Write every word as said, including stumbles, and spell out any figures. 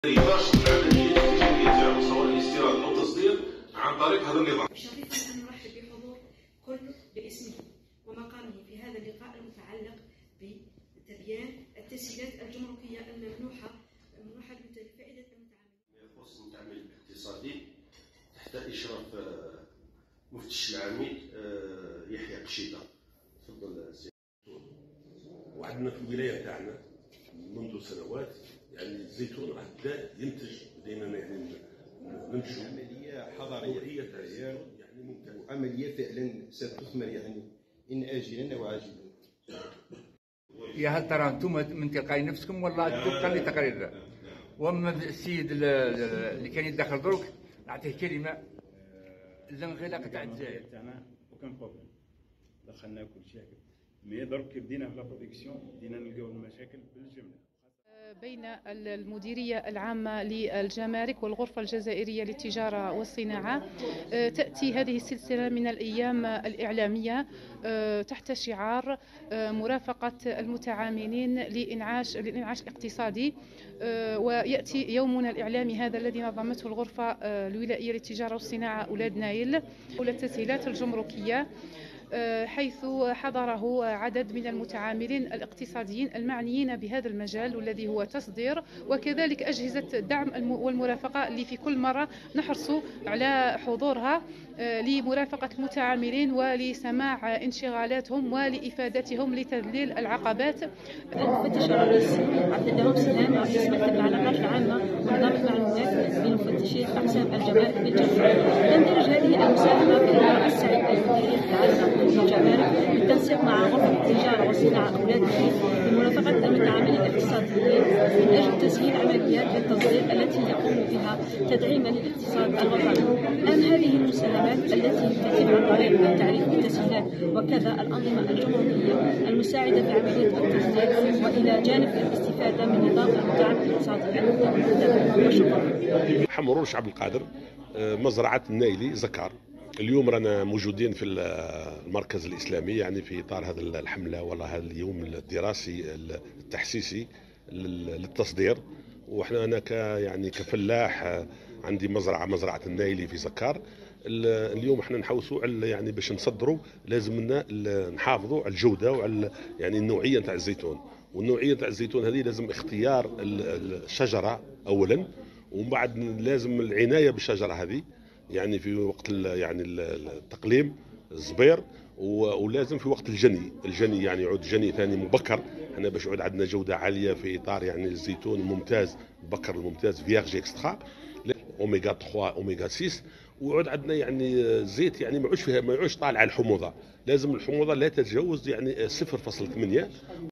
ينشط العمليه التجاريه تاعو سواء الاستيراد او التصدير عن طريق هذا النظام. شريفا ان نرحب بحضور كل باسمه ومقامه في هذا اللقاء المتعلق بتبيان التسهيلات الجمركيه الممنوحه الممنوحه لفائده المتعاملين. يخص التعامل الاقتصادي تحت اشراف مفتش العميد يحيى قشيده. تفضل سي. وعندنا في الولايه تاعنا منذ سنوات يعني الزيتون راه بدا ينتج، بدينا يعني نمشوا عمليه حضاريه يعني ممكن عمليه فعلا ستثمر يعني ان اجلا او عاجلا. يا هل ترى انتم من تلقاء نفسكم ولا طبقا لتقارير؟ واما السيد اللي كان يدخل دروك نعطيه كلمه الانغلاق تاع الجزائر تاعنا وكان بروبليم دخلنا كل شيء مي درك بدينا في لا برودكسيون بدينا نلقاو المشاكل بالجمله بين المديرية العامة للجمارك والغرفة الجزائرية للتجارة والصناعة. تأتي هذه السلسلة من الأيام الإعلامية تحت شعار مرافقة المتعاملين لإنعاش الإنعاش الاقتصادي، ويأتي يومنا الإعلامي هذا الذي نظمته الغرفة الولائية للتجارة والصناعة أولاد نايل حول التسهيلات الجمركية، حيث حضره عدد من المتعاملين الاقتصاديين المعنيين بهذا المجال والذي هو تصدير، وكذلك أجهزة الدعم والمرافقة اللي في كل مرة نحرص على حضورها لمرافقة المتعاملين ولسماع انشغالاتهم ولإفادتهم لتذليل العقبات. المفتش الرئيسي عبد الله سلام رئيس مكتب العلاقات العامة ونظام المعلومات لمفتشي أقسام الجمارك بالجمهورية، تندرج هذه المساهمة في الإدارة السعيدة للمديرية العامة للجمارك بالتنسيق مع غرفة التجارة والصناعة أولاد نايل لمرافقة المتعاملين الاقتصاديين من أجل تسهيل عمليات التصدير التي يقوم بها تدعيما للاقتصاد الوطني. أهم هذه المساهمات التي تتم عن طريق التعريف بالتسهيلات وكذا الأنظمة الجمركية المساعدة في عملية التصدير، وإلى جانب الاستفادة من نظام الدعم الاقتصادي المقدم. وشكرا. حمرون شعب القادر، مزرعة النايلي زكار. اليوم رانا موجودين في المركز الإسلامي يعني في إطار هذه الحملة ولا هذا اليوم الدراسي التحسيسي للتصدير. وإحنا أنا ك يعني كفلاح عندي مزرعة مزرعة النايلي في زكار. اليوم احنا نحوسوا على يعني باش نصدروا لازمنا نحافظوا على الجوده وعلى يعني النوعيه نتاع الزيتون، والنوعيه نتاع الزيتون هذه لازم اختيار الشجره اولا، ومن بعد لازم العنايه بالشجره هذه يعني في وقت يعني التقليم الزبير، ولازم في وقت الجني الجني يعني يعود جني ثاني مبكر احنا باش يعود عندنا جوده عاليه في اطار يعني الزيتون الممتاز البكر الممتاز فيرجي اكسترا اوميغا ثلاثة اوميغا ستة، ويعود عندنا يعني زيت يعني ما يعودش فيها ما يعودش طالع على الحموضه، لازم الحموضه لا تتجاوز يعني صفر فاصلة ثمانية